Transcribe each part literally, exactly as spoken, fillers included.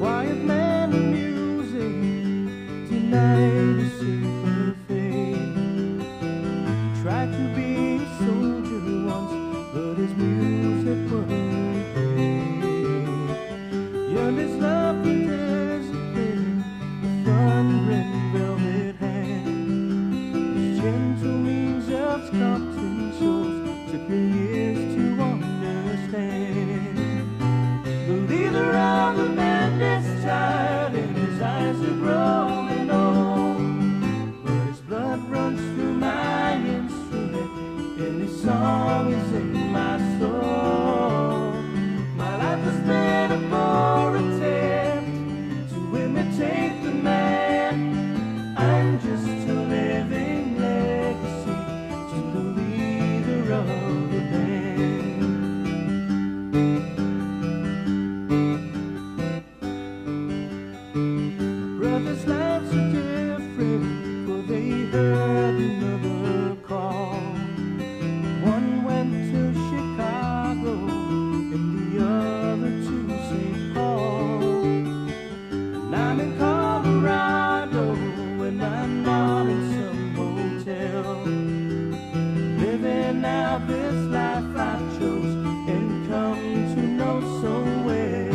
quiet man of music, tonight is super fate. He tried to be a soldier once, but his music wouldn't pay. Yearned his love for discipline, a thundering velvet hand. His gentle means of sculpting souls took me years to understand. The leader of the band is tired and his eyes are growing old, but his blood runs through my instrument and his song is in my soul. My life has been a poor attempt to imitate the man. I'm just a living legacy to the leader of the band. Brothers' lives are different, for they heard another call. One went to Chicago and the other to Saint Paul. And I'm in Colorado and I'm not in some hotel, living out this life I chose and come to know so well.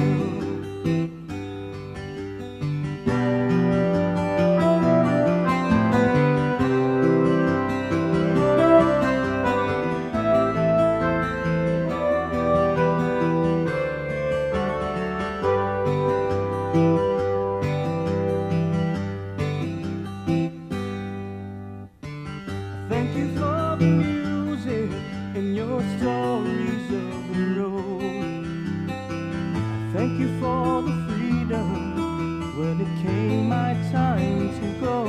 Thank you for the music and your stories of the road. Thank you for the freedom when it came my time to go.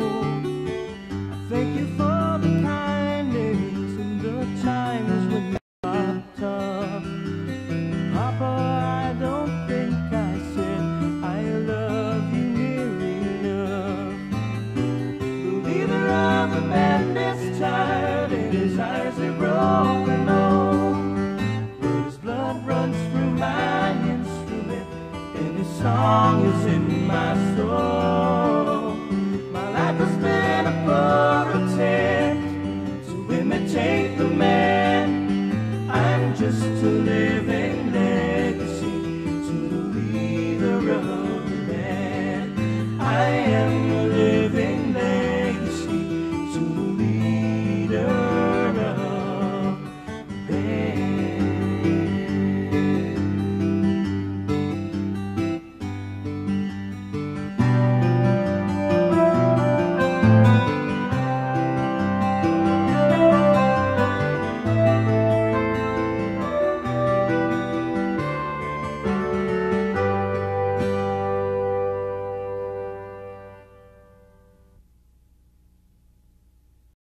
Thank you for the kindness in the times when you are tough. Papa, I don't think I said I love you near enough. The leader of the band is tired and his eyes are growing old, but his blood runs through my instrument and his song is in my soul.